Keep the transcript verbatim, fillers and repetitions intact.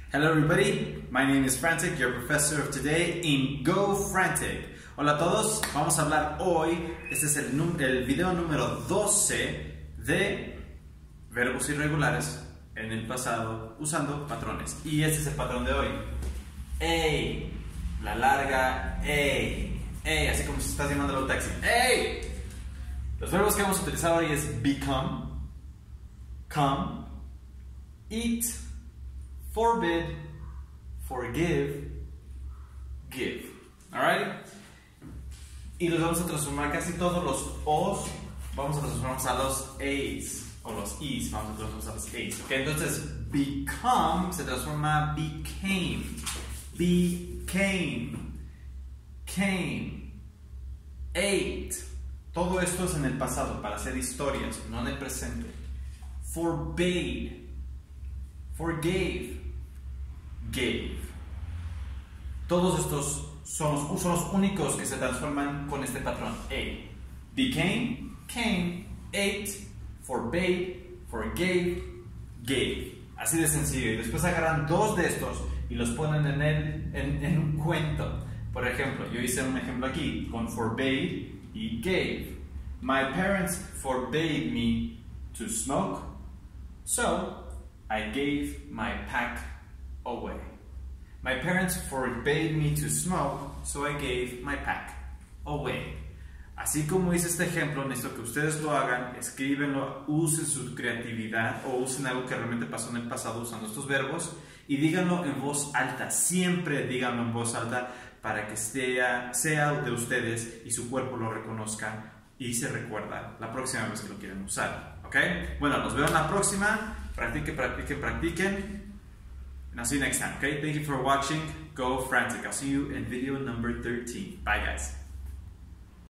Hello everybody, my name is Frantic, your professor of today in Go Frantic. Hola a todos, vamos a hablar hoy, este es el, el video número doce de verbos irregulares en el pasado usando patrones. Y este es el patrón de hoy. Ey, la larga ey, ey, así como si estás llamándolo un taxi. Ey. Los verbos que vamos a utilizar hoy es become, come, eat, forbid, forgive, give. Alright? Y los vamos a transformar casi todos los O's, vamos a transformarlos a los A's, o los E's, vamos a transformarlos a los A's. Ok, entonces become se transforma a became, became, came, ate. Todo esto es en el pasado para hacer historias, no en el presente. Forbade, forgave, gave. Todos estos son los, son los únicos que se transforman con este patrón. A. Became, came, ate, forbade, forgave, gave. Así de sencillo. Y después agarran dos de estos y los ponen en, el, en, en un cuento. Por ejemplo, yo hice un ejemplo aquí con forbade y gave. My parents forbade me to smoke, so I gave my pack away. My parents forbade me to smoke, so I gave my pack away. Así como hice este ejemplo, necesito que ustedes lo hagan, escríbenlo, usen su creatividad o usen algo que realmente pasó en el pasado usando estos verbos y díganlo en voz alta. Siempre díganlo en voz alta para que sea, sea de ustedes y su cuerpo lo reconozca y se recuerda la próxima vez que lo quieran usar. ¿Ok? Bueno, los veo en la próxima. Practiquen, practiquen, practiquen. And I'll see you next time. Okay? Thank you for watching. Go Frantic. I'll see you in video number thirteen. Bye, guys.